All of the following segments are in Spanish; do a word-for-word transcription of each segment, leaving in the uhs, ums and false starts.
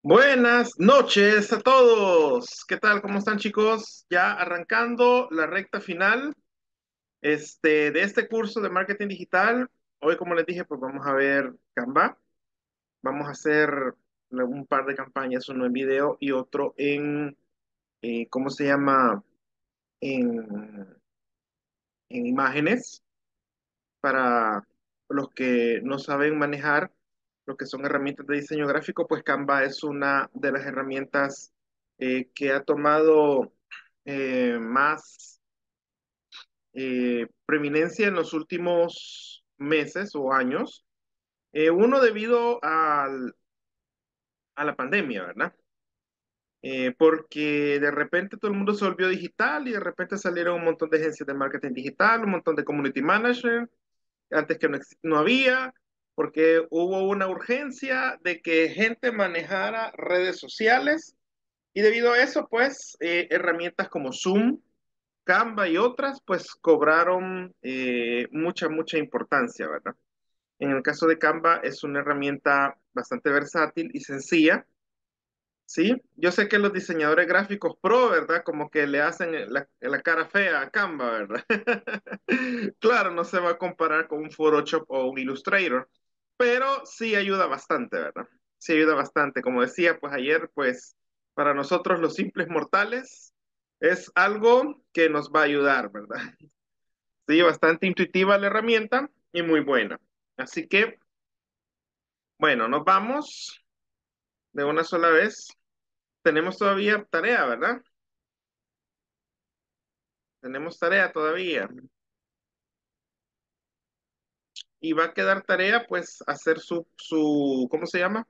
Buenas noches a todos. ¿Qué tal? ¿Cómo están, chicos? Ya arrancando la recta final este, de este curso de marketing digital. Hoy, como les dije, pues vamos a ver Canva. Vamos a hacer un par de campañas, uno en video y otro en, eh, ¿cómo se llama? En, en imágenes para los que no saben manejar lo que son herramientas de diseño gráfico, pues Canva es una de las herramientas eh, que ha tomado eh, más eh, preeminencia en los últimos meses o años. Eh, uno debido al- a la pandemia, ¿verdad? Eh, porque de repente todo el mundo se volvió digital y de repente salieron un montón de agencias de marketing digital, un montón de community managers antes que no, ex- no había, porque hubo una urgencia de que gente manejara redes sociales y debido a eso, pues, eh, herramientas como Zoom, Canva y otras, pues, cobraron eh, mucha, mucha importancia, ¿verdad? En el caso de Canva es una herramienta bastante versátil y sencilla. Sí, yo sé que los diseñadores gráficos pro, ¿verdad? Como que le hacen la, la cara fea a Canva, ¿verdad? Claro, no se va a comparar con un Photoshop o un Illustrator, pero sí ayuda bastante, ¿verdad? Sí ayuda bastante. Como decía, pues ayer, pues para nosotros los simples mortales es algo que nos va a ayudar, ¿verdad? Sí, bastante intuitiva la herramienta y muy buena. Así que, bueno, nos vamos de una sola vez. Tenemos todavía tarea, ¿verdad? Tenemos tarea todavía. Y va a quedar tarea, pues, hacer su, su, ¿cómo se llama?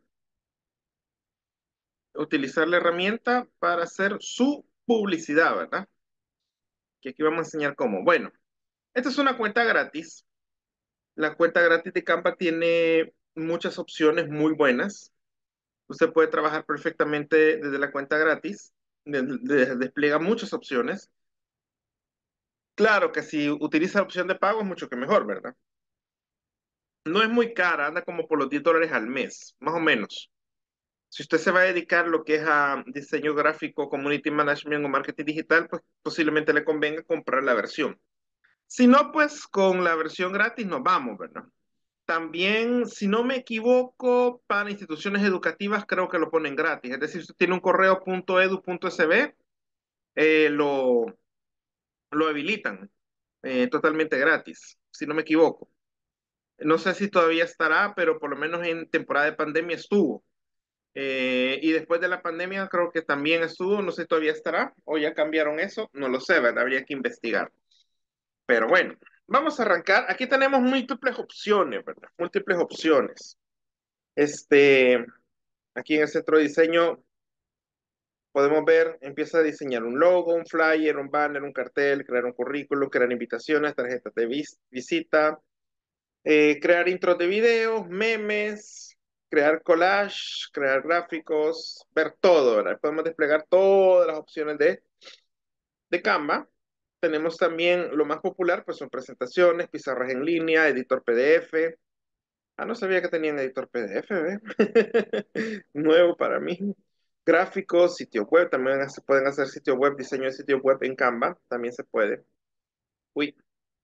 Utilizar la herramienta para hacer su publicidad, ¿verdad? Que aquí vamos a enseñar cómo. Bueno, esta es una cuenta gratis. La cuenta gratis de Canva tiene muchas opciones muy buenas. Usted puede trabajar perfectamente desde la cuenta gratis. De- de- despliega muchas opciones. Claro que si utiliza la opción de pago es mucho que mejor, ¿verdad? No es muy cara, anda como por los diez dólares al mes, más o menos. Si usted se va a dedicar lo que es a diseño gráfico, community management o marketing digital, pues posiblemente le convenga comprar la versión. Si no, pues con la versión gratis nos vamos, ¿verdad? También, si no me equivoco, para instituciones educativas creo que lo ponen gratis. Es decir, si usted tiene un correo .edu.sb, eh, lo, lo habilitan eh, totalmente gratis, si no me equivoco. No sé si todavía estará, pero por lo menos en temporada de pandemia estuvo. Eh, y después de la pandemia creo que también estuvo, no sé si todavía estará o ya cambiaron eso, no lo sé, ¿verdad? Habría que investigar. Pero bueno, vamos a arrancar. Aquí tenemos múltiples opciones, ¿verdad? Múltiples opciones. Este, aquí en el centro de diseño podemos ver, empieza a diseñar un logo, un flyer, un banner, un cartel, crear un currículum, crear invitaciones, tarjetas de vis- visita, eh, crear intros de videos, memes, crear collage, crear gráficos, ver todo, ¿verdad? Podemos desplegar todas las opciones de, de Canva. Tenemos también lo más popular, pues son presentaciones, pizarras en línea, editor P D F. Ah, no sabía que tenían editor P D F, ¿ve? Nuevo para mí. Gráficos, sitio web, también se pueden hacer sitio web, diseño de sitio web en Canva, también se puede. Uy,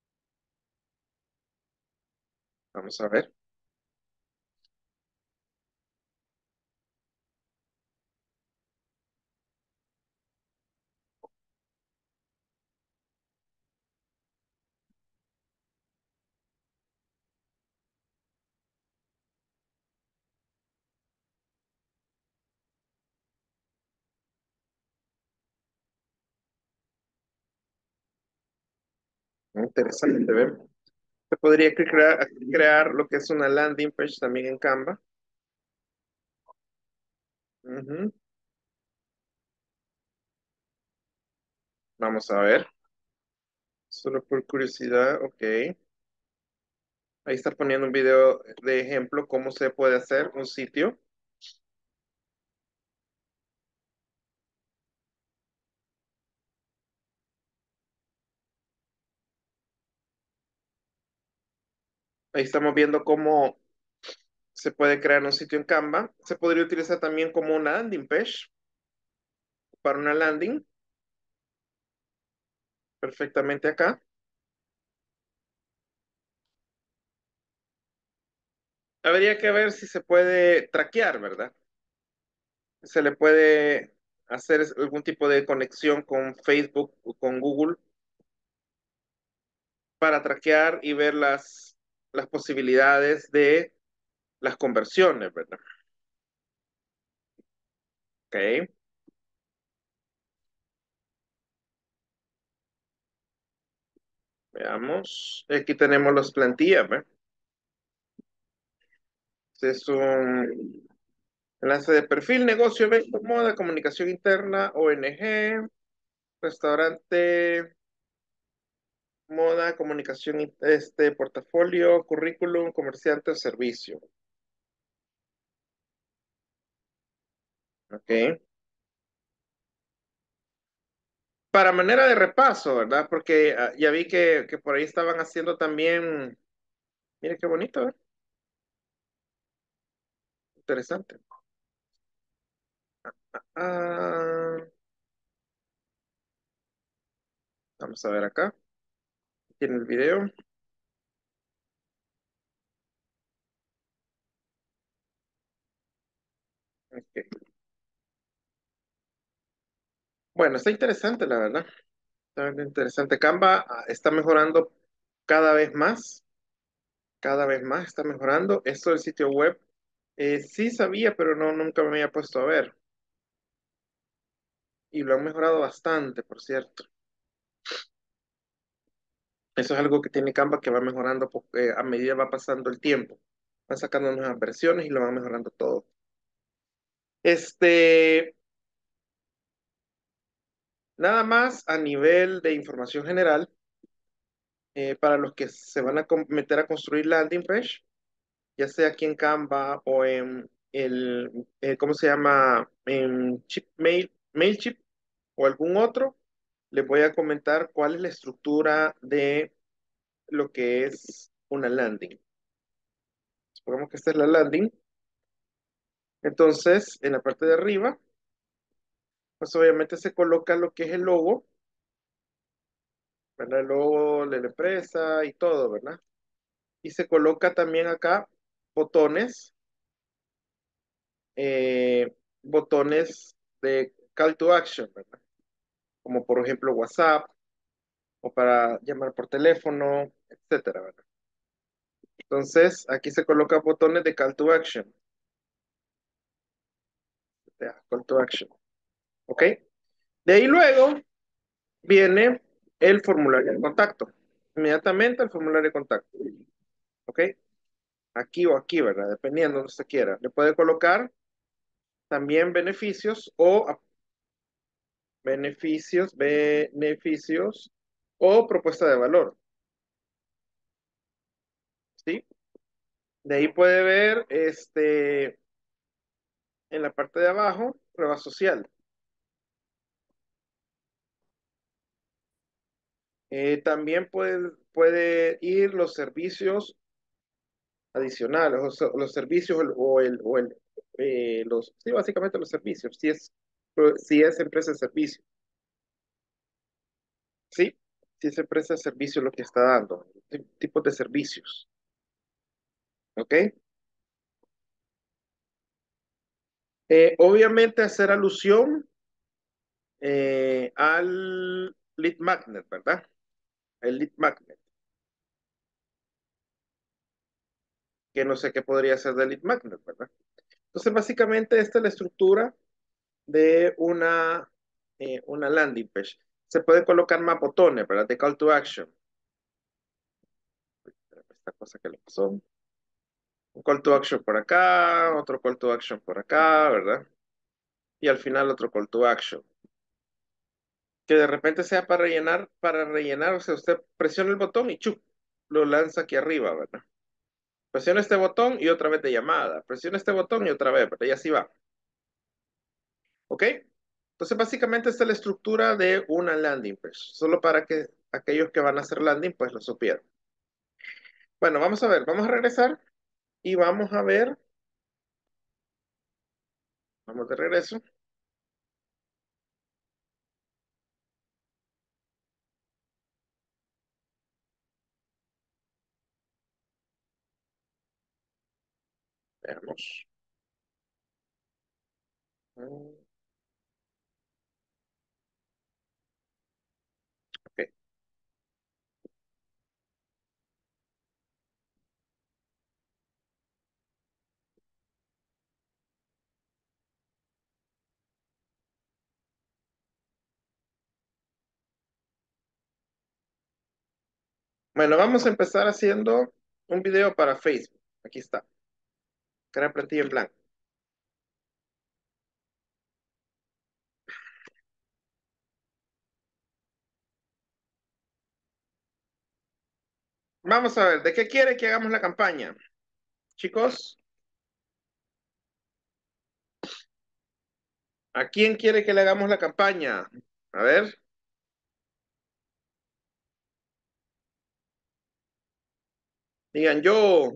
vamos a ver. Interesante, ¿ve? Se podría crear, crear lo que es una landing page también en Canva. Ujú. Vamos a ver. Solo por curiosidad, ok. Ahí está poniendo un video de ejemplo cómo se puede hacer un sitio. Ahí estamos viendo cómo Se puede crear un sitio en Canva. Se podría utilizar también como una landing page para una landing, perfectamente acá. Habría que ver si se puede traquear, ¿verdad? Se le puede hacer es- algún tipo de conexión con Facebook o con Google para traquear y ver las, las posibilidades de las conversiones, ¿verdad? Ok, veamos. Aquí tenemos las plantillas, ¿verdad? Este es un enlace de perfil, negocio, evento, moda, comunicación interna, O N G, restaurante, moda, comunicación, in- este, portafolio, currículum, comerciante o servicio. Ok. Para manera de repaso, ¿verdad? Porque ah, ya vi que, que por ahí estaban haciendo también, mire qué bonito, ¿eh? Interesante. Ah, vamos a ver acá. Tiene el video. Ok. Bueno, está interesante, la verdad. Está bien interesante. Canva ah, está mejorando cada vez más. Cada vez más está mejorando. Esto del sitio web, eh, sí sabía, pero no, nunca me había puesto a ver. Y lo han mejorado bastante, por cierto. Eso es algo que tiene Canva que va mejorando po- eh, a medida va pasando el tiempo. Van sacando nuevas versiones y lo van mejorando todo. Este, nada más a nivel de información general, eh, para los que se van a com- meter a construir landing page, ya sea aquí en Canva o en el, eh, ¿cómo se llama? En Chipmail, Mailchimp o algún otro, les voy a comentar cuál es la estructura de lo que es una landing. Supongamos que esta es la landing. Entonces, en la parte de arriba, pues obviamente se coloca lo que es el logo, ¿verdad? El logo de la empresa y todo, ¿verdad? Y se coloca también acá botones, eh, botones de call to action, ¿verdad? Como por ejemplo WhatsApp o para llamar por teléfono, etcétera, ¿verdad? Entonces, aquí se colocan botones de call to action, ya, call to action, ¿ok? De ahí luego viene el formulario de contacto. Inmediatamente el formulario de contacto, ¿ok? Aquí o aquí, ¿verdad? Dependiendo donde usted quiera. Le puede colocar también beneficios o a- beneficios, beneficios o propuesta de valor, ¿sí? De ahí puede ver, este, en la parte de abajo, prueba social. Eh, también puede, puede ir los servicios adicionales, o sea, los servicios o el, o el eh, los, sí, básicamente los servicios, si es, si es empresa de servicio, ¿sí? Si es empresa de servicio lo que está dando, ti- tipos de servicios, ¿ok? Eh, obviamente hacer alusión eh, al lead magnet, ¿verdad? El lead magnet, que no sé qué podría ser del lead magnet, ¿verdad? Entonces, básicamente esta es la estructura de una, eh, una landing page. Se pueden colocar más botones, ¿verdad? De call to action. Esta cosa que le pasó. Un call to action por acá, otro call to action por acá, ¿verdad? Y al final otro call to action. Que de repente sea para rellenar, para rellenar, o sea, usted presiona el botón y ¡chup! Lo lanza aquí arriba, ¿verdad? Presiona este botón y otra vez de llamada. Presiona este botón y otra vez, ¿verdad? Y así va. ¿Ok? Entonces, básicamente esta es la estructura de una landing page. Solo para que aquellos que van a hacer landing, pues lo supieran. Bueno, vamos a ver, vamos a regresar y vamos a ver. Vamos de regreso. Veamos. Mm, ok. Bueno, vamos a empezar haciendo un video para Facebook. Aquí está. Crear plantilla en blanco. Vamos a ver, ¿de qué quiere que hagamos la campaña? Chicos, ¿a quién quiere que le hagamos la campaña? A ver, digan yo,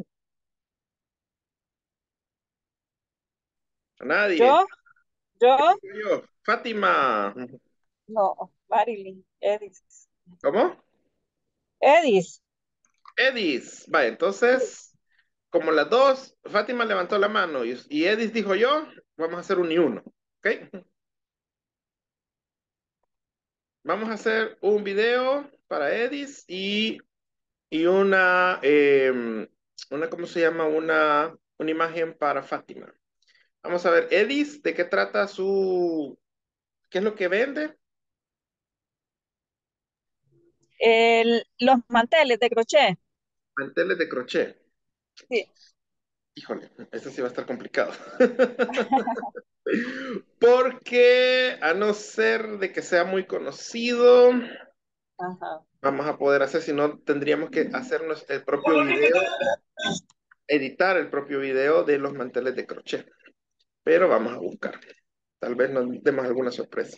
a nadie. Yo, yo, Yo, Fátima. no, Marilyn, Edis. ¿Cómo? Edis, Edis. Vale, entonces, como las dos, Fátima levantó la mano y, y Edis dijo yo, vamos a hacer un y uno. ¿Ok? Vamos a hacer un video para Edis y, y una, eh, una, ¿cómo se llama? Una, una imagen para Fátima. Vamos a ver, Edis, ¿de qué trata su, qué es lo que vende? el- los manteles de crochet. Manteles de crochet. Sí, Híjole, eso sí va a estar complicado. Porque a no ser de que sea muy conocido, ajá. vamos a poder hacer, si no, tendríamos que hacernos el propio video, editar el propio video de los manteles de crochet. Pero vamos a buscar. Tal vez nos demos alguna sorpresa.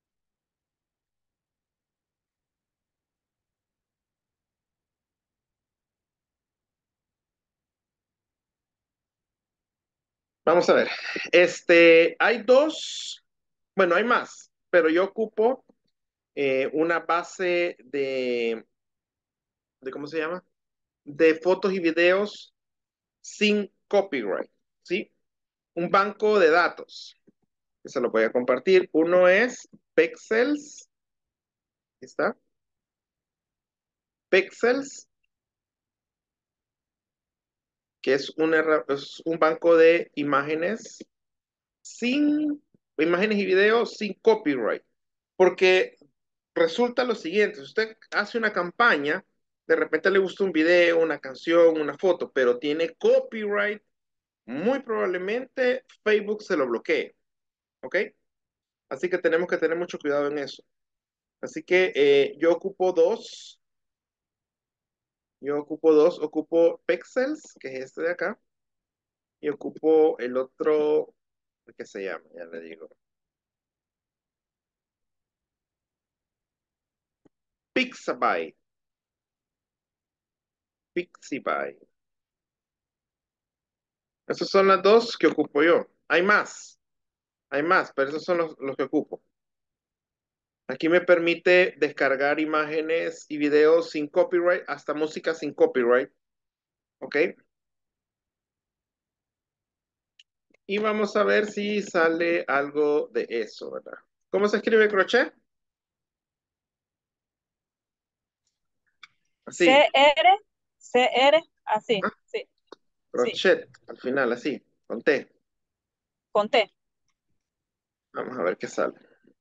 Vamos a ver. Este, hay dos, bueno, hay más, pero yo ocupo eh, una base de, de, ¿cómo se llama? De fotos y videos sin copyright, ¿sí? Un banco de datos, que se lo voy a compartir. Uno es Pexels, ¿aquí está? Pexels, que es un, es un banco de imágenes sin, imágenes y videos sin copyright. Porque resulta lo siguiente, si usted hace una campaña, de repente le gusta un video, una canción, una foto, pero tiene copyright, muy probablemente Facebook se lo bloquee, ¿ok? Así que tenemos que tener mucho cuidado en eso. Así que eh, yo ocupo dos, yo ocupo dos, ocupo Pexels, que es este de acá, y ocupo el otro, ¿qué se llama? Ya le digo. Pixabay, Pixabay. Esas son las dos que ocupo yo. Hay más, hay más, pero esos son los, los que ocupo. Aquí me permite descargar imágenes y videos sin copyright, hasta música sin copyright, ¿ok? Y vamos a ver si sale algo de eso, ¿verdad? ¿Cómo se escribe crochet? Así, C R, C R, así, ¿ah? sí, sí, Crochet, al final, así, con T. conté. Vamos a ver qué sale.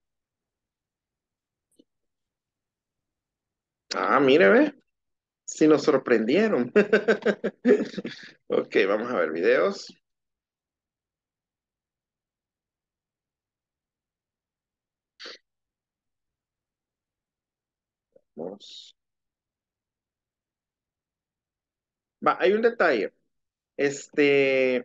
Ah, mire, ve. Sí nos sorprendieron. Ok, vamos a ver videos. Vamos. Va, hay un detalle. Este,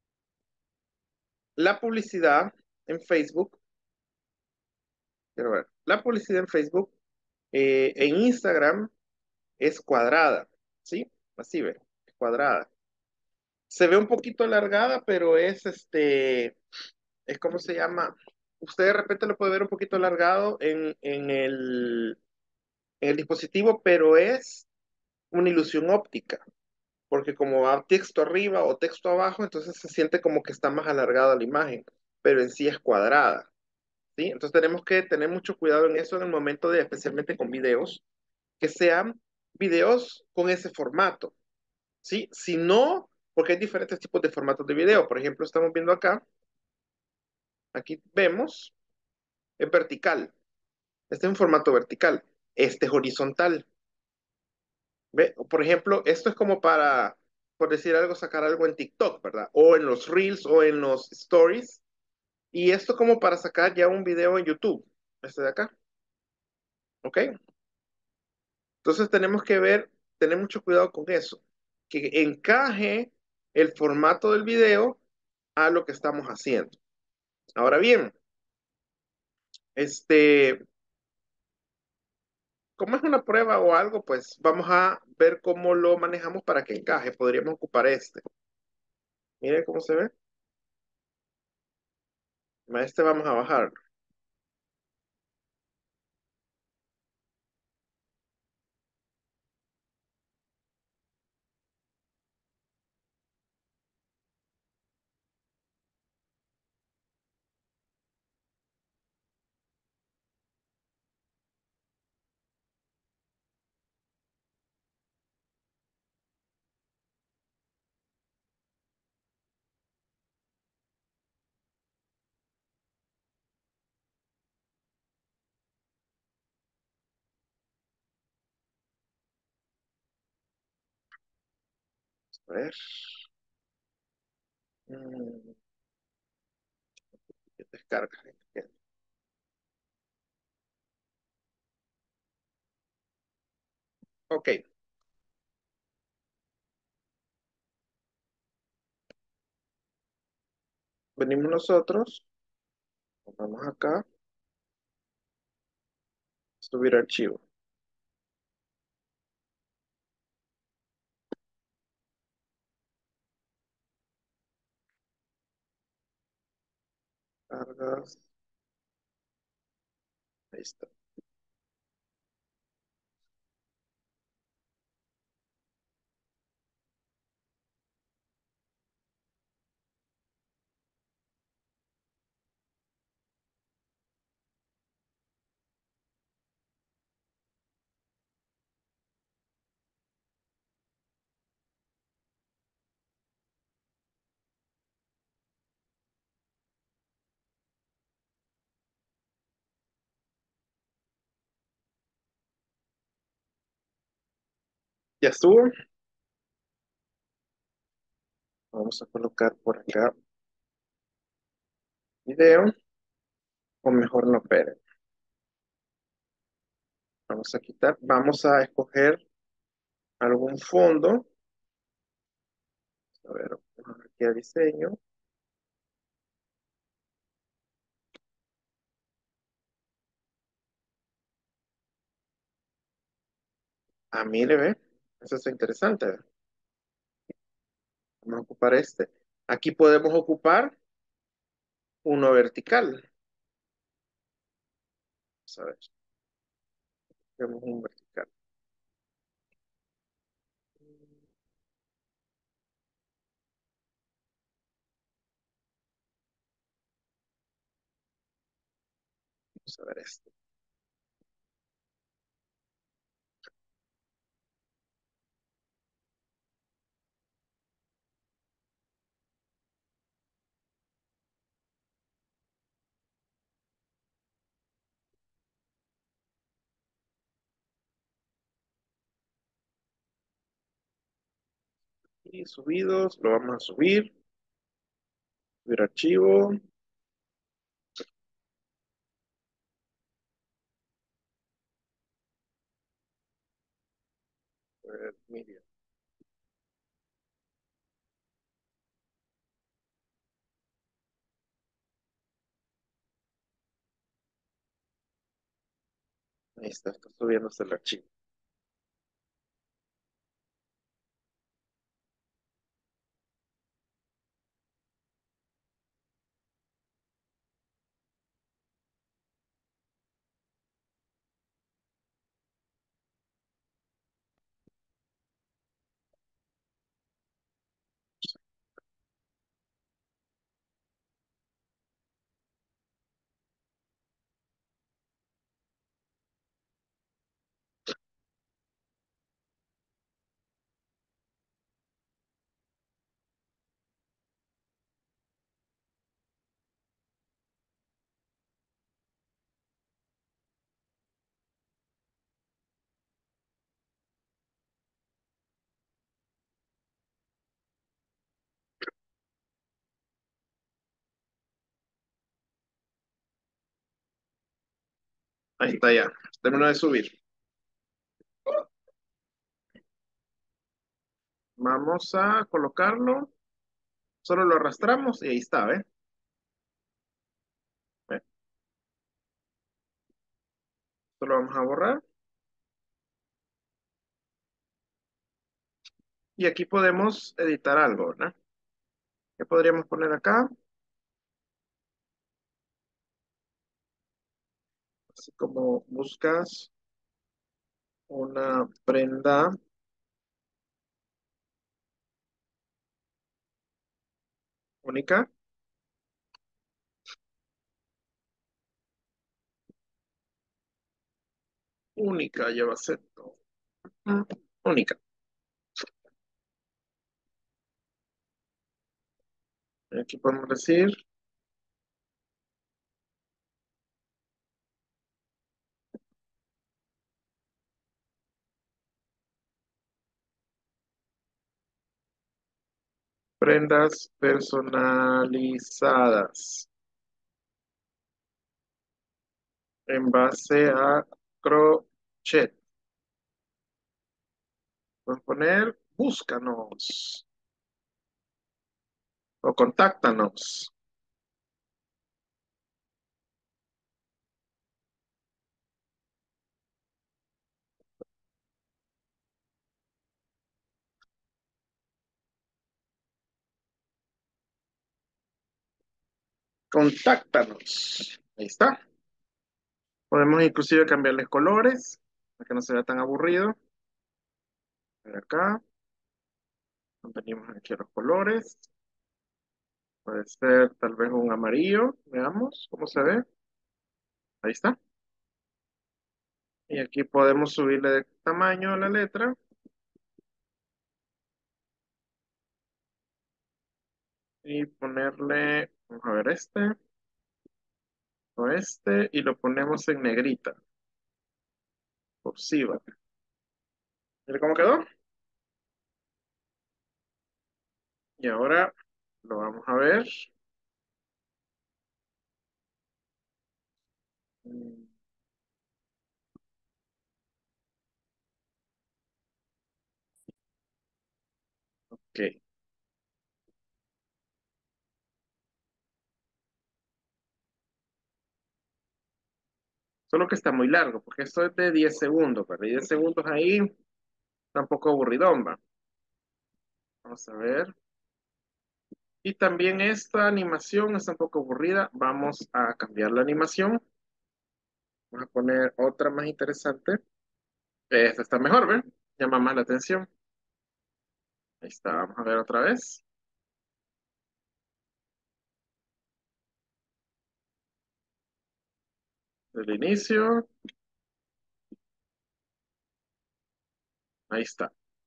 la publicidad en Facebook, quiero ver, la publicidad en Facebook, eh, en Instagram es cuadrada, ¿sí? Así ve, es cuadrada. Se ve un poquito alargada, pero es este, Es como se llama. Usted de repente lo puede ver un poquito alargado en, en el, en el dispositivo, pero es una ilusión óptica, porque como va texto arriba o texto abajo, entonces se siente como que está más alargada la imagen, pero en sí es cuadrada, ¿sí? Entonces tenemos que tener mucho cuidado en eso en el momento de, especialmente con videos, que sean videos con ese formato, ¿sí? Si no, porque hay diferentes tipos de formatos de video. Por ejemplo, estamos viendo acá, aquí vemos, es vertical. Este es un formato vertical. Este es horizontal. ¿Ve? Por ejemplo, esto es como para, por decir algo, sacar algo en TikTok, ¿verdad? O en los Reels o en los Stories. Y esto como para sacar ya un video en YouTube. Este de acá. ¿Ok? Entonces tenemos que ver, tener mucho cuidado con eso. Que encaje el formato del video a lo que estamos haciendo. Ahora bien, este, como es una prueba o algo, pues vamos a ver cómo lo manejamos para que encaje. Podríamos ocupar este. Mire cómo se ve. A este vamos a bajar. A ver. Mm, descarga. Ok, venimos nosotros, vamos acá, subir archivo, cargas, ahí está. Ya estuvo. Vamos a colocar por acá video, o mejor no, pero vamos a quitar, vamos a escoger algún fondo. A ver, vamos aquí a diseño. Ah, mire, ve, eso está interesante. Ve. Vamos a ocupar este. Aquí podemos ocupar uno vertical. Vamos a ver, tenemos un vertical. Vamos a ver este. Y subidos, lo vamos a subir, subir archivo. A ver, media. Ahí está, está subiéndose el archivo. Ahí está ya. Terminó de subir. Vamos a colocarlo. Solo lo arrastramos y ahí está, ¿ve? Ve, esto lo vamos a borrar. Y aquí podemos editar algo, ¿verdad? ¿Qué podríamos poner acá? Así como buscas una prenda única. Única lleva acento. Mm, Única. Aquí podemos decir prendas personalizadas en base a crochet. Podemos poner búscanos o contáctanos. Contáctanos. Ahí está. Podemos inclusive cambiarles colores para que no se vea tan aburrido. Por acá, venimos aquí a los colores. Puede ser tal vez un amarillo. Veamos cómo se ve. Ahí está. Y aquí podemos subirle de tamaño a la letra y ponerle, vamos a ver este o este, y lo ponemos en negrita, cursiva. Mira cómo quedó. Y ahora lo vamos a ver. Mm, Ok. Solo que está muy largo, porque esto es de diez segundos, pero diez segundos ahí tampoco aburridón, va. Vamos a ver. Y también esta animación está un poco aburrida. Vamos a cambiar la animación. Vamos a poner otra más interesante. Esta está mejor, ¿ven? Llama más la atención. Ahí está, vamos a ver otra vez. Del inicio. Ahí está.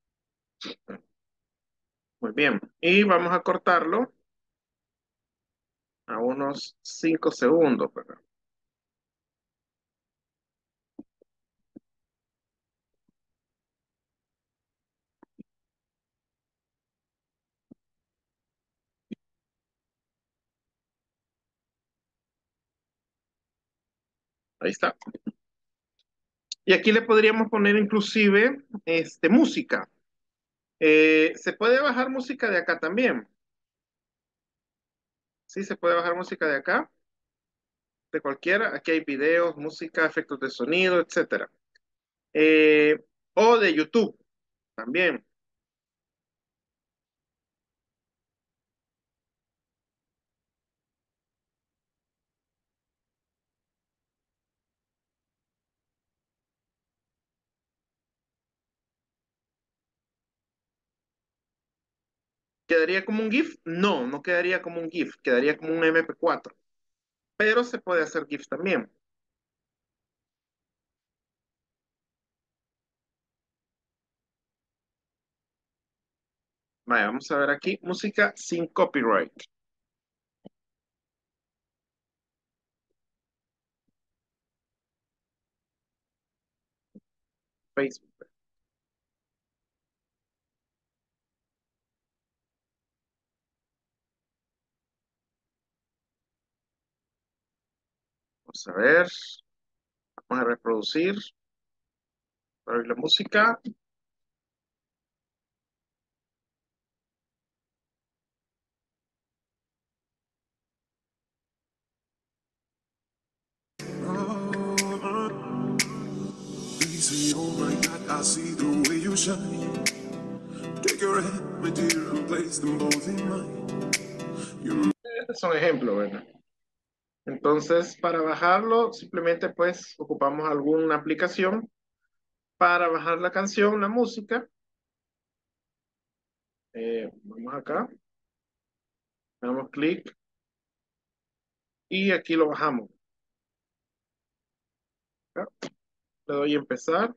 Muy bien. Y vamos a cortarlo a unos cinco segundos, ¿verdad? Ahí está. Y aquí le podríamos poner inclusive este, música. Eh, se puede bajar música de acá también. Sí, se puede bajar música de acá, de cualquiera. Aquí hay videos, música, efectos de sonido, etcétera. Eh, o de YouTube también. ¿Quedaría como un GIF? No, no quedaría como un GIF, quedaría como un M P cuatro. Pero se puede hacer GIF también. Vaya, vamos a ver aquí, música sin copyright. Facebook. Vamos a ver. Vamos a reproducir para oír la música. They say, oh my God, I see the way you shine. Take your hand, my dear, and place them both in mine. You Estos son ejemplos, ¿verdad? Entonces, para bajarlo, simplemente pues ocupamos alguna aplicación para bajar la canción, la música. Eh, vamos acá, damos clic y aquí lo bajamos. Acá. Le doy a empezar.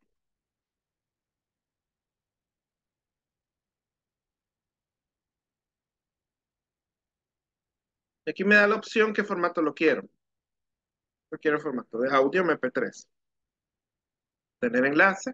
Y aquí me da la opción qué formato lo quiero. Yo quiero el formato de audio M P tres. Tener enlace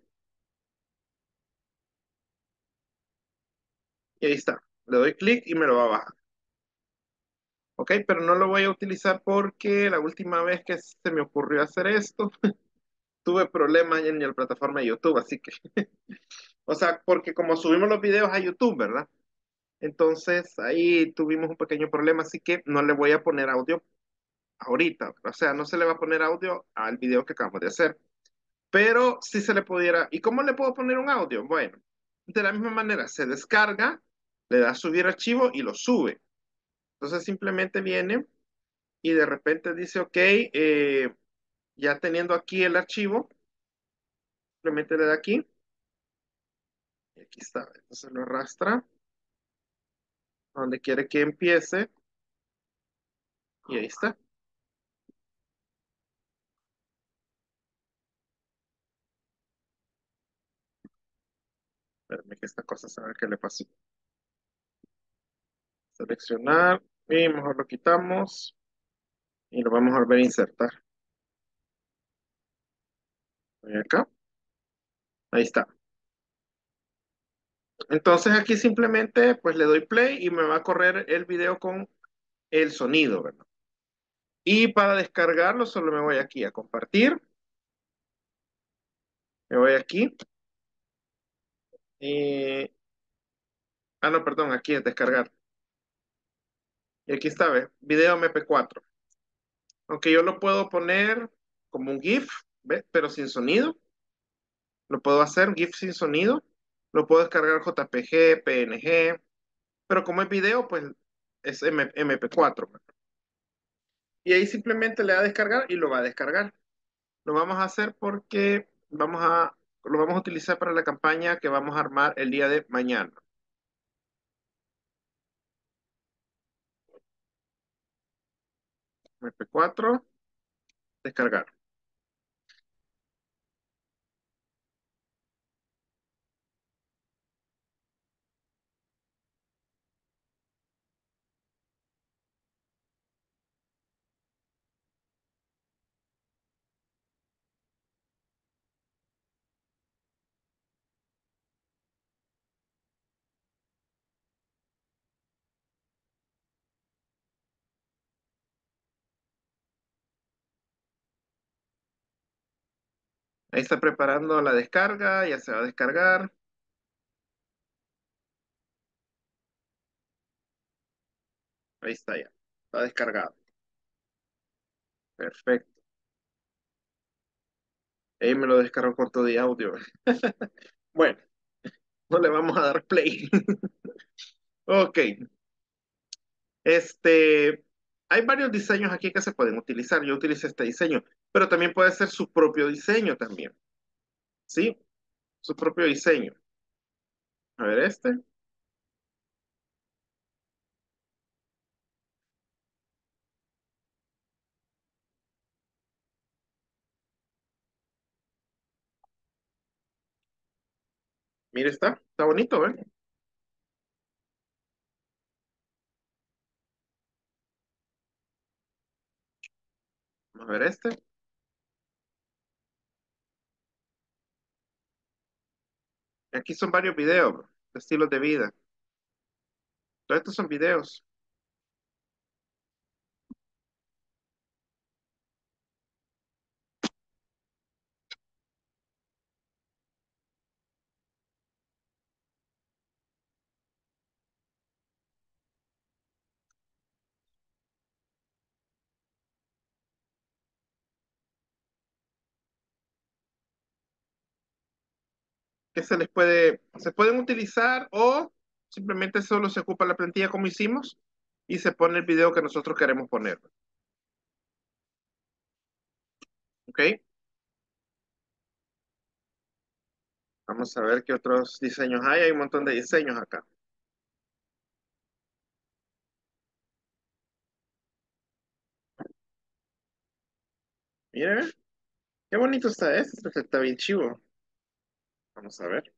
y ahí está. Le doy clic y me lo va a bajar. Ok, pero no lo voy a utilizar porque la última vez que se me ocurrió hacer esto, tuve problemas en la plataforma de YouTube, así que, o sea, porque como subimos los videos a YouTube, ¿verdad? Entonces ahí tuvimos un pequeño problema, así que no le voy a poner audio ahorita. O sea, no se le va a poner audio al video que acabamos de hacer. Pero sí se le pudiera. ¿Y cómo le puedo poner un audio? Bueno, de la misma manera, se descarga, le da subir archivo y lo sube. Entonces simplemente viene y de repente dice, ok, eh, ya teniendo aquí el archivo, simplemente le da aquí y aquí está. Entonces lo arrastra a donde quiere que empiece y ahí está. Espérame que esta cosa, sabe qué le pasó. Seleccionar y mejor lo quitamos y lo vamos a volver a insertar. Voy acá, ahí está. Entonces aquí simplemente pues le doy play y me va a correr el video con el sonido, ¿verdad? Y para descargarlo solo me voy aquí a compartir, me voy aquí y... Ah, no, perdón, aquí es descargar. Y aquí está, ¿ves? Video M P cuatro. Aunque yo lo puedo poner como un GIF, ¿ves? Pero sin sonido. Lo puedo hacer GIF sin sonido. Lo puedo descargar J P G, P N G. Pero como es video, pues es M- MP4. Y ahí simplemente le da a descargar y lo va a descargar. Lo vamos a hacer porque vamos a, lo vamos a utilizar para la campaña que vamos a armar el día de mañana. M P cuatro, descargar. Ahí está preparando la descarga, ya se va a descargar. Ahí está ya, está descargado. Perfecto. Ahí me lo descargo con todo de audio. Bueno, no le vamos a dar play. Ok, este, hay varios diseños aquí que se pueden utilizar. Yo utilicé este diseño, pero también puede ser su propio diseño también. ¿Sí? Su propio diseño. A ver este. Mire, está, está bonito, ¿eh? Vamos a ver este. Aquí son varios videos, bro, de estilos de vida. Todos estos son videos. que se les puede, se pueden utilizar o simplemente solo se ocupa la plantilla como hicimos y se pone el video que nosotros queremos poner. ¿Ok? Vamos a ver qué otros diseños hay. Hay un montón de diseños acá. Miren, qué bonito está este. Este está bien chivo. Vamos a ver.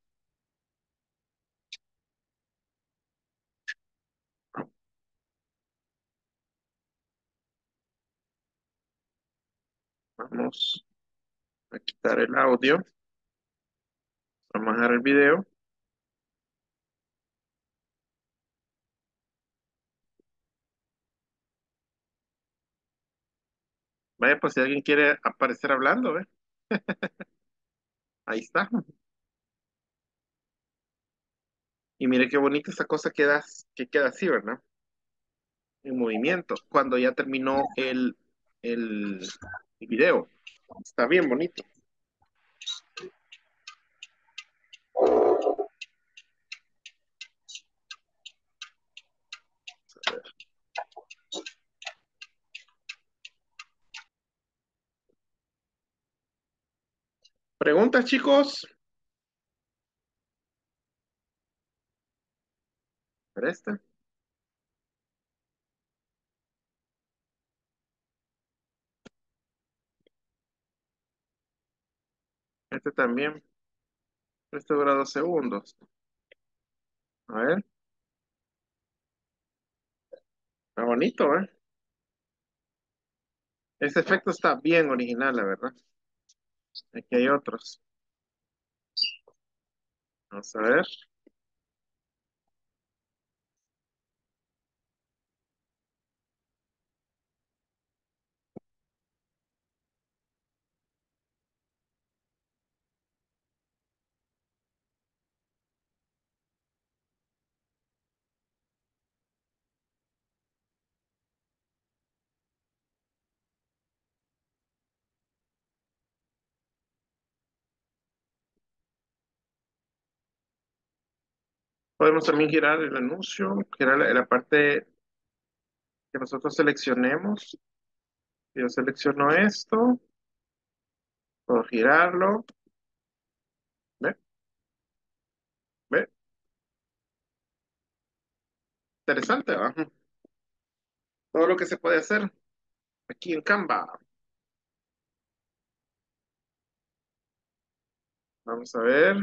Vamos a quitar el audio. Vamos a dejar el video. Vaya, pues si alguien quiere aparecer hablando, ¿ve? Ahí está. Y mire qué bonita esa cosa queda, que queda así, ¿verdad? En movimiento. Cuando ya terminó el, el, el video. Está bien bonito. ¿Preguntas, chicos? ¿Para este? Este también. Este dura dos segundos. A ver. Está bonito, ¿eh? Ese efecto está bien original, la verdad. Aquí hay otros. Vamos a ver. Podemos también girar el anuncio, girar la, la parte que nosotros seleccionemos. Yo selecciono esto, puedo girarlo. ¿Ve? ¿Ve? Interesante, ¿va? Todo lo que se puede hacer aquí en Canva. Vamos a ver.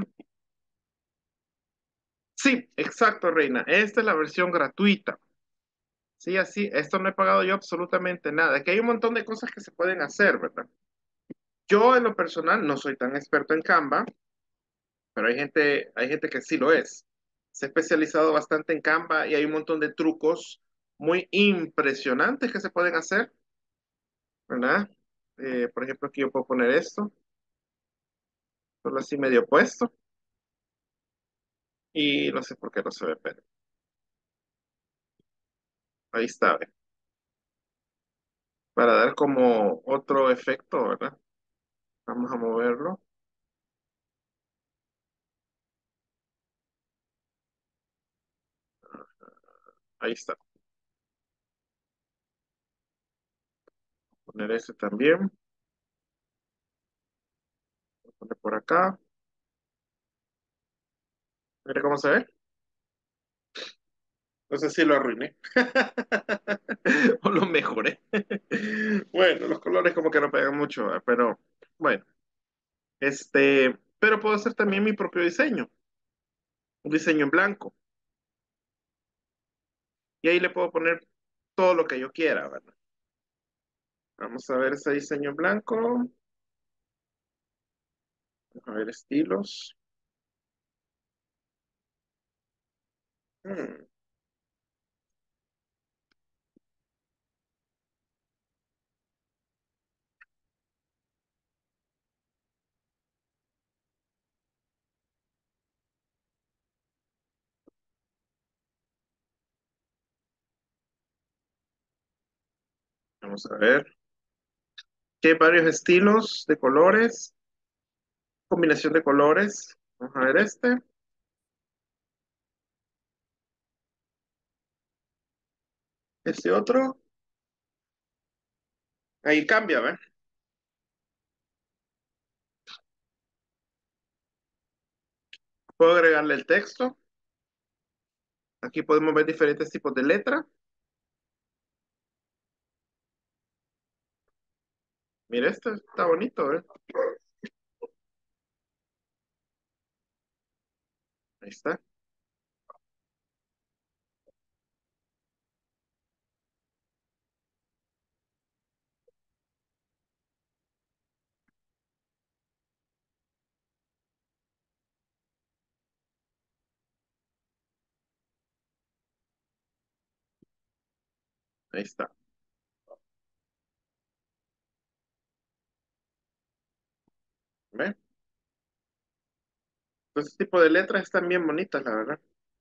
Sí, exacto, Reina. Esta es la versión gratuita. Sí, así, esto no he pagado yo absolutamente nada. Aquí hay un montón de cosas que se pueden hacer, ¿verdad? Yo en lo personal no soy tan experto en Canva, pero hay gente, hay gente que sí lo es. Se ha especializado bastante en Canva y hay un montón de trucos muy impresionantes que se pueden hacer, ¿verdad? Eh, por ejemplo, aquí yo puedo poner esto, solo así medio puesto, y no sé por qué no se ve, pero ahí está, ¿ve? Para dar como otro efecto, ¿verdad? Vamos a moverlo. Ahí está. Poner ese también. Poner por acá. Mira cómo se ve. No sé si lo arruiné. O lo mejoré. Bueno, los colores como que no pegan mucho, ¿verdad? Pero bueno. Este, pero puedo hacer también mi propio diseño. Un diseño en blanco. Y ahí le puedo poner todo lo que yo quiera, ¿verdad? Vamos a ver ese diseño en blanco. Vamos a ver estilos. Hmm, Vamos a ver. Aquí hay varios estilos de colores. Combinación de colores. Vamos a ver este. Este otro. Ahí cambia, ¿ves? Puedo agregarle el texto. Aquí podemos ver diferentes tipos de letra. Mira, este está bonito, ¿eh? Ahí está, ahí está. ¿Ve? Este tipo de letras están bien bonitas, la verdad.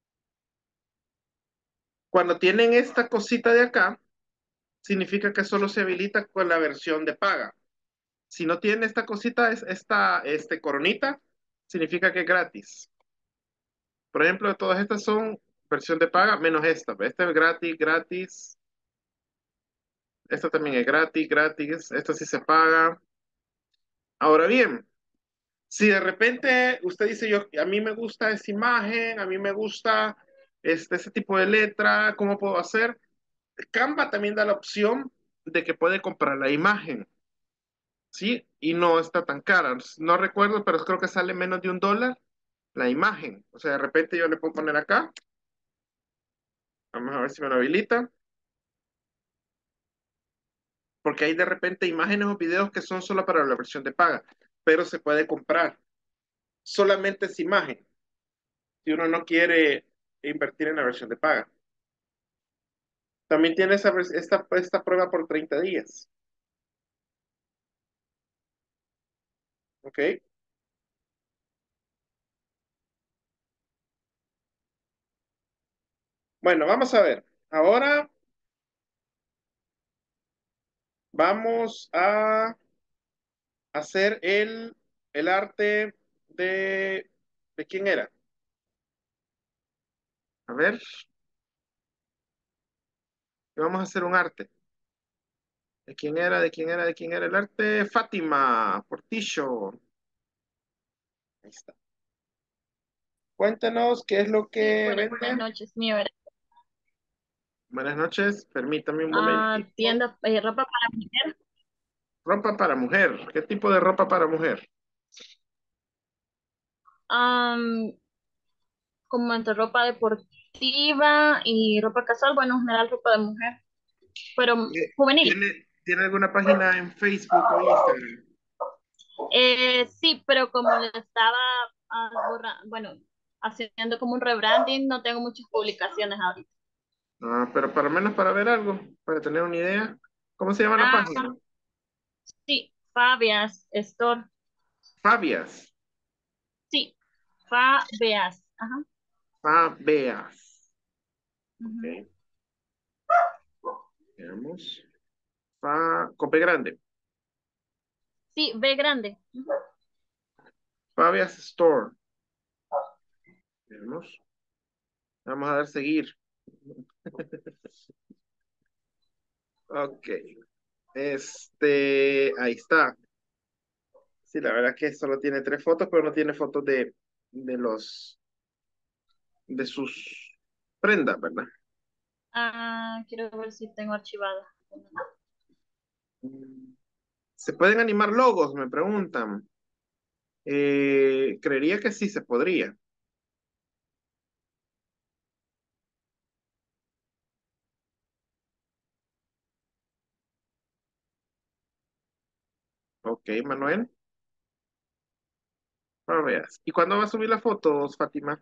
Cuando tienen esta cosita de acá, significa que solo se habilita con la versión de paga. Si no tiene esta cosita, es- esta este, coronita, significa que es gratis. Por ejemplo, todas estas son versión de paga, menos esta. ¿Ve? Esta es gratis, gratis. Esta también es gratis, gratis. Esta sí se paga. Ahora bien, si de repente usted dice, yo, a mí me gusta esa imagen, a mí me gusta este, ese tipo de letra, ¿cómo puedo hacer? Canva también da la opción de que puede comprar la imagen, ¿sí? Y no está tan cara. No recuerdo, pero creo que sale menos de un dólar la imagen. O sea, de repente yo le puedo poner acá. Vamos a ver si me lo habilita. Porque hay de repente imágenes o videos que son solo para la versión de paga, pero se puede comprar. Solamente es imagen, si uno no quiere invertir en la versión de paga. También tiene esa, vers- esta, esta prueba por treinta días. ¿Ok? Bueno, vamos a ver. Ahora vamos a hacer el, el arte de... ¿De quién era? A ver, vamos a hacer un arte. ¿De quién era? ¿De quién era? ¿De quién era el arte? Fátima Portillo. Ahí está. Cuéntanos qué es lo Sí, que buenas, buenas vende. noches, mi hora. Buenas noches, permítame un Ah, momentito. tienda, eh, ropa para mujer, Ropa para mujer. ¿Qué tipo de ropa para mujer? am, como entre ropa deportiva y ropa casual, bueno, en general ropa de mujer, pero Eh, juvenil. ¿Tiene, ¿tiene alguna página en Facebook o Instagram? Eh, sí, pero como le estaba ah, borra- bueno, haciendo como un rebranding, no tengo muchas publicaciones ahorita. Ah, pero para menos para ver algo, para tener una idea. ¿Cómo se llama la Ah, página? sí, Fabias Store. Fabias. Sí, Fabias. Ajá. Fabeas. Ujú. Ok, veamos. Fa, con P grande. Sí, B grande. Ujú. Fabias Store. Veamos. Vamos a dar seguir. Ok. Este, ahí está. Sí, la verdad que solo tiene tres fotos, pero no tiene fotos de, de los, de sus prendas, ¿verdad? Ah, quiero ver si tengo archivada. Mm, ¿Se pueden animar logos? Me preguntan. Eh, creería que sí se podría. Ok, Manuel. A ver. ¿Y cuándo va a subir las fotos, Fátima?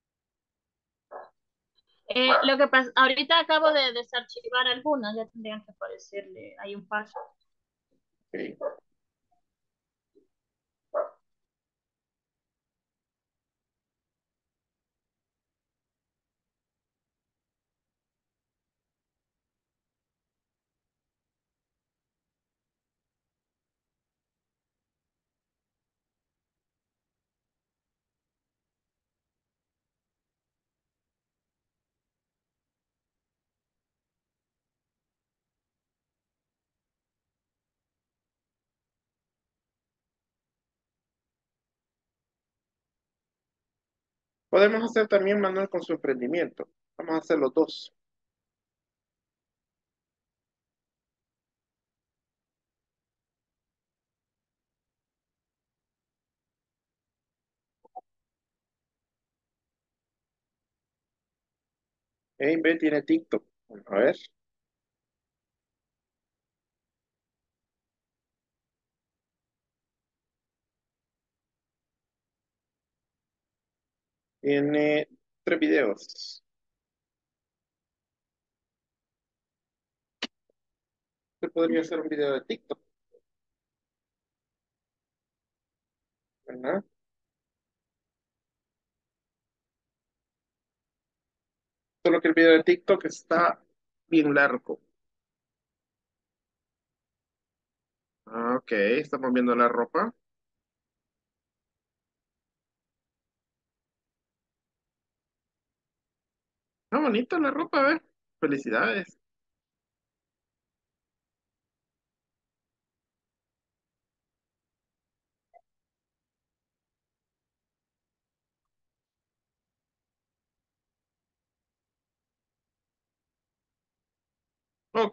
Eh, lo que pasa, ahorita acabo de desarchivar algunas, ya tendrían que aparecerle, hay un par. Ok. Podemos hacer también Manuel con su emprendimiento. Vamos a hacer los dos. Hey, B tiene TikTok. Bueno, a ver. Tiene tres videos. Usted podría hacer un video de TikTok, ¿verdad? Solo que el video de TikTok está bien largo. Ah, ok, estamos viendo la ropa. Está bonita la ropa, ¿ves? Felicidades. Ok,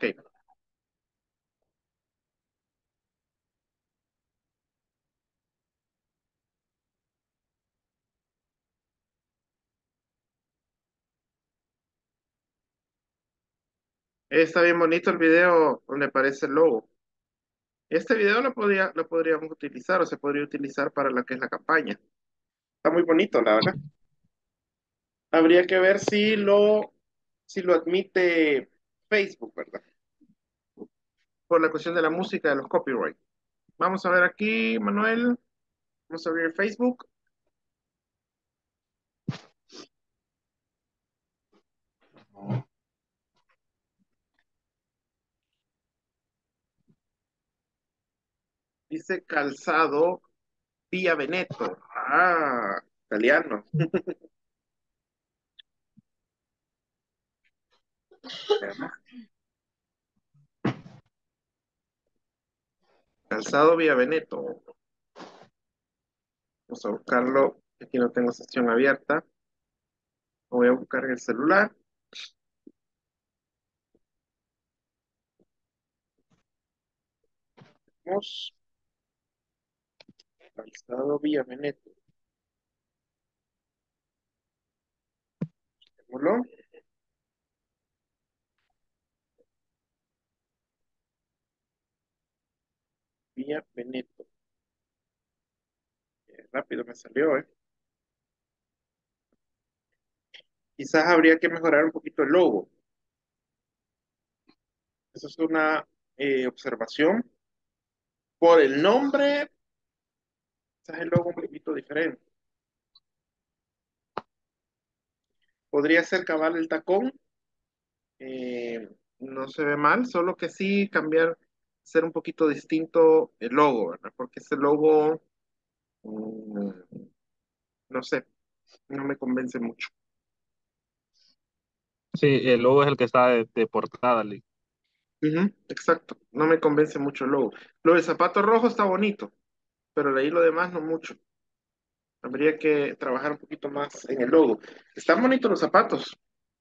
está bien bonito el video donde aparece el logo. Este video lo podría, lo podríamos utilizar o se podría utilizar para lo que es la campaña. Está muy bonito, la verdad. Habría que ver si lo, si lo admite Facebook, ¿verdad? Por la cuestión de la música, de los copyright. Vamos a ver aquí, Manuel. Vamos a abrir Facebook. Dice calzado Vía Veneto. Ah, italiano. Calzado Vía Veneto. Vamos a buscarlo. Aquí no tengo sesión abierta. Lo voy a buscar en el celular. Vamos. Calzado Vía Veneto. Démoslo. Vía Veneto. Eh, rápido me salió, ¿eh? Quizás habría que mejorar un poquito el logo. Eso es una eh, observación. Por el nombre, quizás el logo un poquito diferente. Podría ser cabal el tacón. eh, no se ve mal, solo que sí cambiar, ser un poquito distinto el logo, ¿verdad? Porque ese logo, mm, no sé, no me convence mucho. Sí, el logo es el que está de, de portada, Lee. Ujú, exacto, no me convence mucho el logo. Lo del zapato rojo está bonito, pero de ahí lo demás no mucho. Habría que trabajar un poquito más en el logo. Están bonitos los zapatos.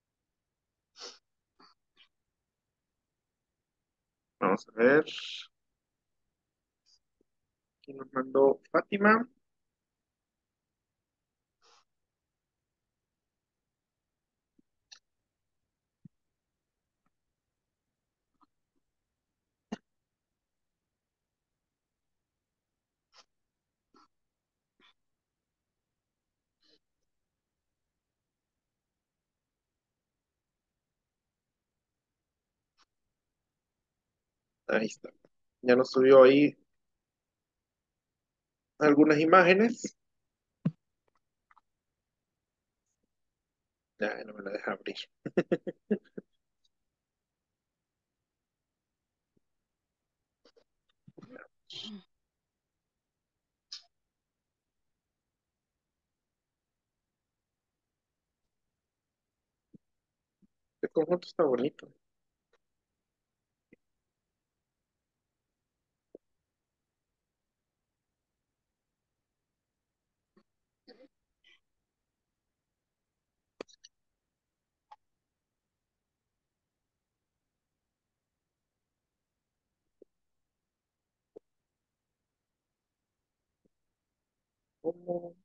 Vamos a ver. Aquí nos mandó Fátima. Ahí está. Ya nos subió ahí algunas imágenes. Ya no me la deja abrir. Este conjunto está bonito. ¿Cómo?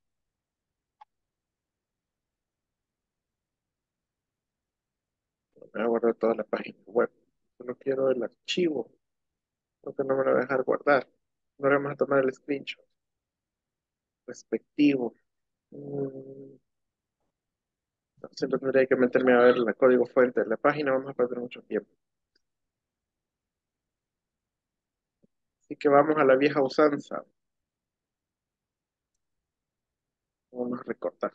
Voy a guardar toda la página web. Solo quiero el archivo, porque no me lo va a dejar guardar. No le vamos a tomar el screenshot respectivo. Mm, no, siempre tendría que meterme a ver el código fuente de la página. Vamos a perder mucho tiempo. Así que vamos a la vieja usanza. Vamos a recortar.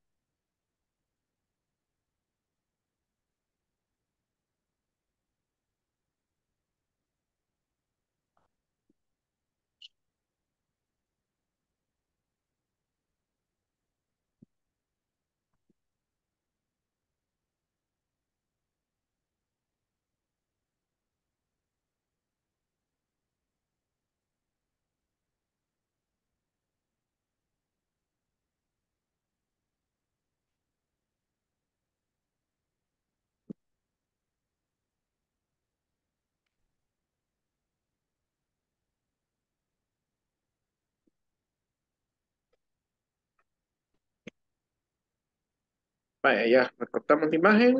Vaya, ya recortamos la imagen.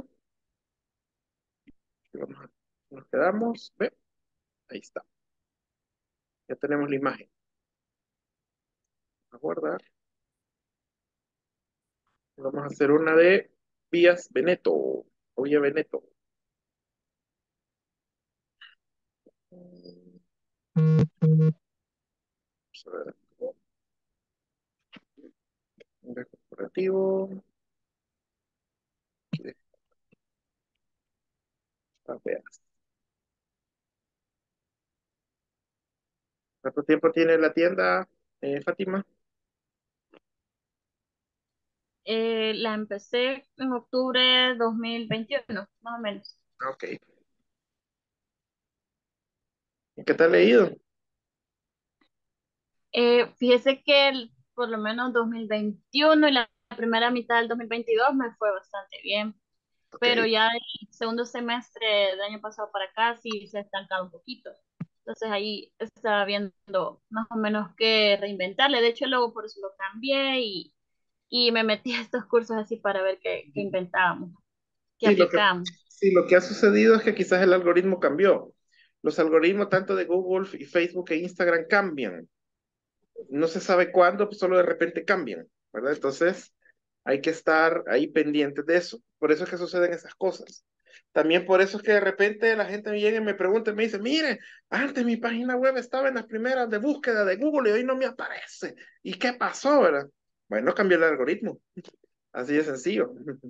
Y vamos a- nos quedamos. Ve, ahí está. Ya tenemos la imagen. A guardar. Vamos a hacer una de Vías Veneto. O Vía Veneto. Vamos a ver. Un corporativo. Aquí de- ah, veas. ¿Cuánto tiempo tiene la tienda, eh, Fátima? Eh, la empecé en octubre de dos mil veintiuno, más o menos. Ah, ok. ¿Y qué tal ha ido? Eh, fíjese que el- por lo menos dos mil veintiuno y la primera mitad del dos mil veintidós me fue bastante bien, Ok. pero ya el segundo semestre del año pasado para acá sí se ha estancado un poquito. Entonces ahí estaba viendo más o menos qué reinventarle. De hecho, luego por eso lo cambié y, y me metí a estos cursos así para ver qué, qué inventábamos, qué Sí, lo que, aplicábamos. sí, lo que ha sucedido es que quizás el algoritmo cambió. Los algoritmos tanto de Google y Facebook e Instagram cambian. No se sabe cuándo, pues solo de repente cambian, ¿verdad? Entonces hay que estar ahí pendientes de eso. Por eso es que suceden esas cosas. También por eso es que de repente la gente me llega y me pregunta y me dice, mire, antes mi página web estaba en las primeras de búsqueda de Google y hoy no me aparece. ¿Y qué pasó, verdad? Bueno, cambió el algoritmo. Así de sencillo.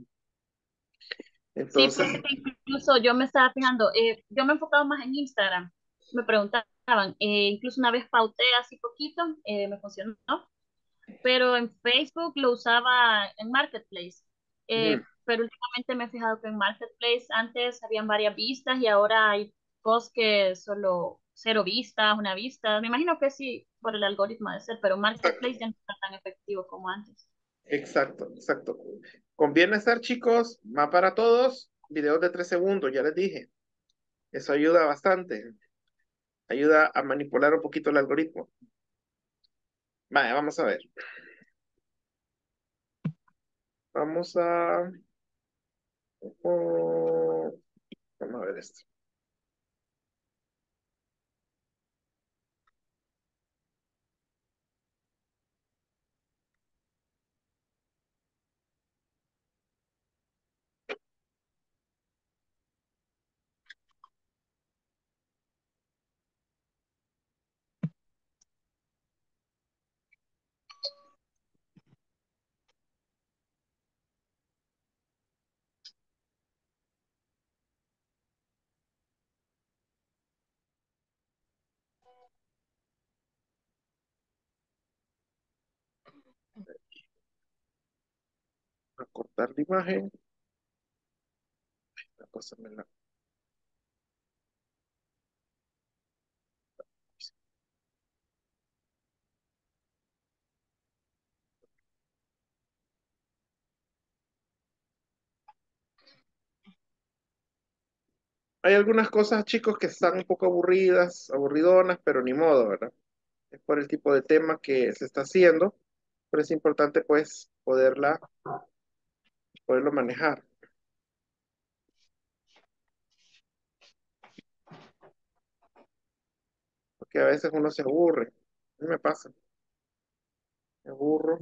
Sí, Entonces, fíjate que incluso yo me estaba fijando, eh, yo me he enfocado más en Instagram. Me preguntaban, eh, incluso una vez pauté así poquito, eh, me funcionó, pero en Facebook lo usaba en Marketplace. mm, Eh, pero últimamente me he fijado que en Marketplace antes habían varias vistas y ahora hay posts que solo cero vistas, una vista. Me imagino que sí, por el algoritmo de ser, pero Marketplace ya no está tan efectivo como antes. exacto, exacto. Conviene hacer, chicos, más para todos, videos de tres segundos, ya les dije. Eso ayuda bastante. Ayuda a manipular un poquito el algoritmo. Vale, vamos a ver. Vamos a... oh, vamos a ver esto. A cortar la imagen. La cosa me la- Hay algunas cosas, chicos, que están un poco aburridas, aburridonas, pero ni modo, ¿verdad? Es por el tipo de tema que se está haciendo. pero es importante pues poderla, poderlo manejar, porque a veces uno se aburre. A mí me pasa, me aburro.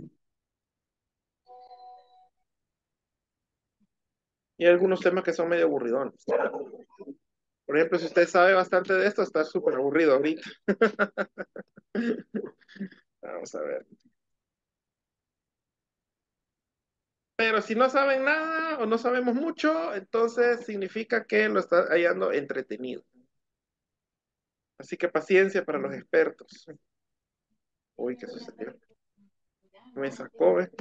Y hay algunos temas que son medio aburridones. Por ejemplo, si usted sabe bastante de esto, está súper aburrido ahorita. Vamos a ver. Pero si no saben nada o no sabemos mucho, entonces significa que lo está hallando entretenido. Así que paciencia para los expertos. Uy, ¿qué sucedió? Me sacó, ¿eh?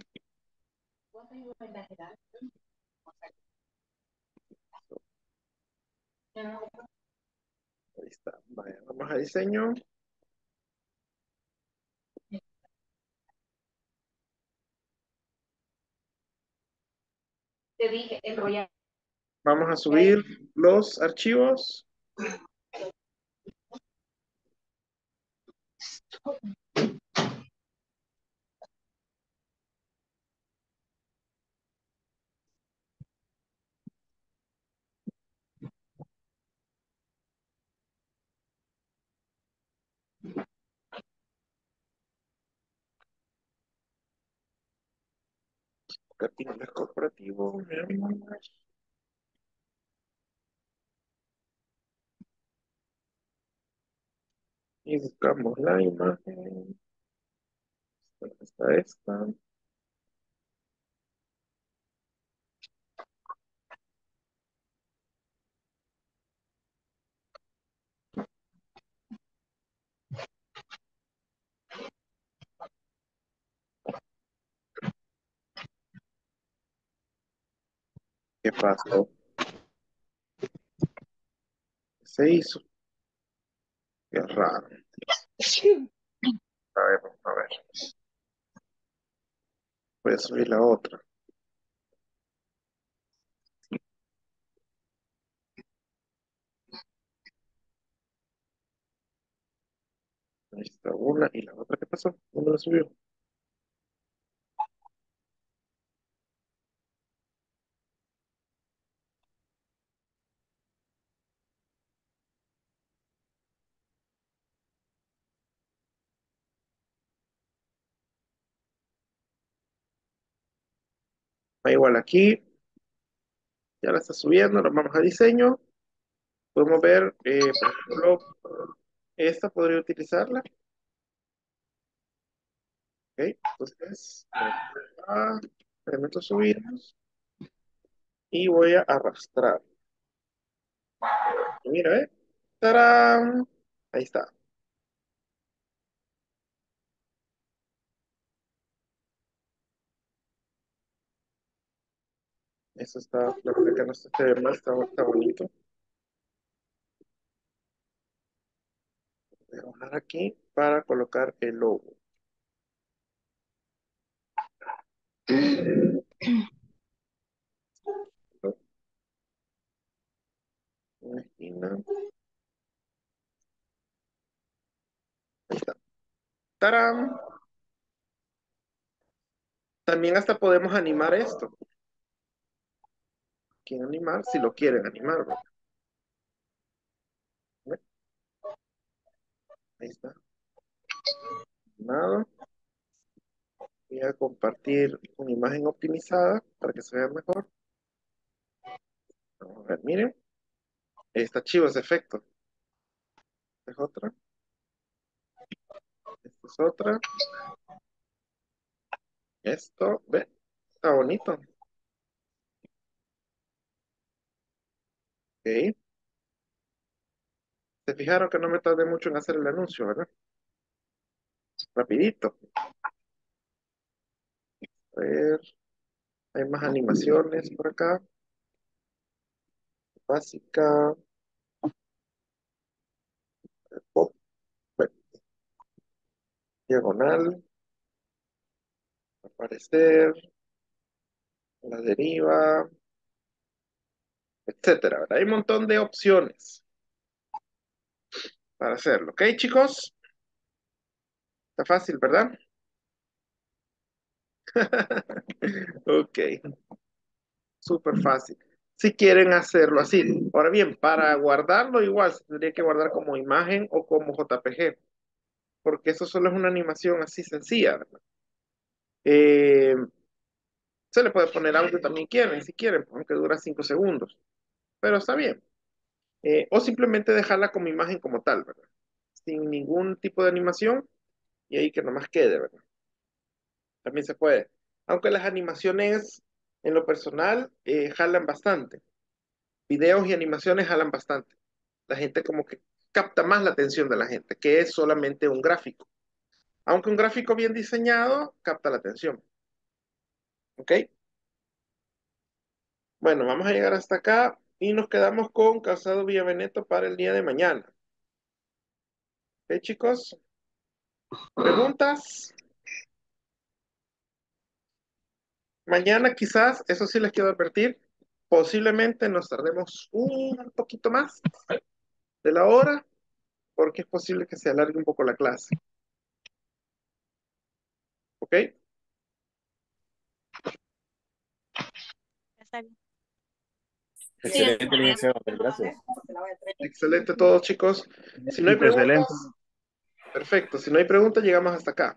Ahí está. Vaya, vamos a diseño. Te dije, enrollar. Vamos a subir los archivos. Cartines corporativo. Y buscamos la imagen. ¿Dónde está esta? ¿Qué pasó? ¿Qué se hizo? Qué raro. A ver, vamos a ver. Voy a subir la otra. Ahí está una y la otra. ¿Qué pasó? ¿Dónde la subió? Ah, igual aquí. Ya la está subiendo. Nos vamos a diseño. Podemos ver, eh, por ejemplo, esta podría utilizarla. Ok, entonces, me voy a elementos subidos y voy a arrastrar. Y mira, ¿eh? ¡Tarán! Ahí está. Eso está, la verdad que no se ve más, está, está bonito. Voy a bajar aquí para colocar el logo. Una esquina. Ahí está. ¡Tarán! También hasta podemos animar esto. ¿Quieren animar? Si lo quieren animar, ¿verdad? ¿Ve? Ahí está. Nada. Voy a compartir una imagen optimizada para que se vea mejor. Vamos a ver, miren. Está chivo ese efecto. Esta es otra. Esta es otra. Esto, ve, está bonito. Ok. Se fijaron que no me tardé mucho en hacer el anuncio, ¿verdad? Rapidito. A ver, hay más animaciones por acá. Básica. Pop, bueno, diagonal. Aparecer. La deriva. Etcétera, ¿verdad? Hay un montón de opciones para hacerlo. ¿Ok, chicos? Está fácil, ¿verdad? Ok, súper fácil. Si quieren hacerlo así. Ahora bien, para guardarlo igual, se tendría que guardar como imagen o como J P G, porque eso solo es una animación así sencilla, ¿verdad? Eh, Se le puede poner audio también quieren, si quieren, aunque dura cinco segundos, pero está bien. Eh, o simplemente dejarla como imagen como tal, ¿verdad? Sin ningún tipo de animación y ahí que nomás quede, ¿verdad? También se puede. Aunque las animaciones, en lo personal, eh, jalan bastante. Videos y animaciones jalan bastante. La gente como que capta más la atención de la gente, que es solamente un gráfico. Aunque un gráfico bien diseñado capta la atención. ¿Ok? Bueno, vamos a llegar hasta acá y nos quedamos con Calzado Villaveneto para el día de mañana. ¿Ok, chicos? ¿Preguntas? Mañana quizás, eso sí les quiero advertir, posiblemente nos tardemos un poquito más de la hora, porque es posible que se alargue un poco la clase. ¿Ok? Está bien. Sí, está Excelente, bien. licenciado. Gracias. Excelente todos, chicos. Si no hay Excelente, excelente. preguntas, perfecto. Si no hay preguntas, llegamos hasta acá.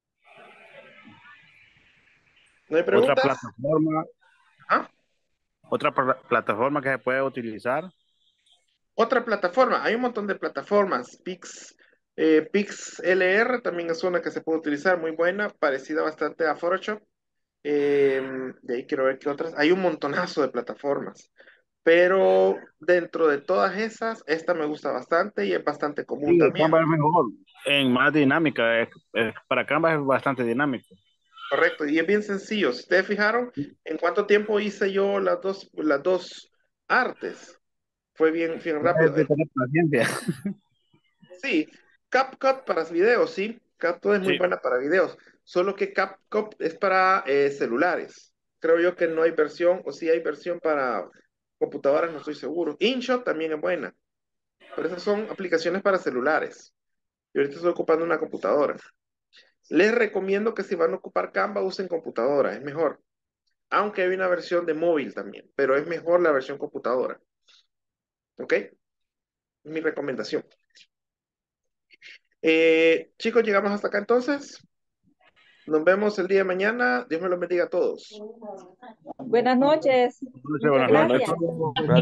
¿No hay Otra preguntas? plataforma, ¿Ah? otra pla- plataforma que se puede utilizar. Otra plataforma, hay un montón de plataformas. Pix, eh, PixLR también es una que se puede utilizar, muy buena, parecida bastante a Photoshop. Eh, de ahí quiero ver qué otras. Hay un montonazo de plataformas, pero dentro de todas esas, esta me gusta bastante y es bastante común Sí, también. Canva es mejor, en más dinámica. Es- es- para Canva es bastante dinámico. Correcto, y es bien sencillo. Si ustedes fijaron, ¿en cuánto tiempo hice yo las dos, las dos artes? Fue bien, bien Es rápido. de tener paciencia. Sí, CapCut para videos, sí. CapCut es muy Sí. buena para videos. Solo que CapCut es para eh, celulares. Creo yo que no hay versión, o sí hay versión para computadoras, no estoy seguro. InShot también es buena, pero esas son aplicaciones para celulares. Y ahorita estoy ocupando una computadora. Les recomiendo que si van a ocupar Canva, usen computadora, es mejor. Aunque hay una versión de móvil también, pero es mejor la versión computadora. ¿Ok? Es mi recomendación. Eh, chicos, llegamos hasta acá entonces. Nos vemos el día de mañana. Dios me los bendiga a todos. Buenas noches. Buenas Muchas noches. Buenas gracias. noches.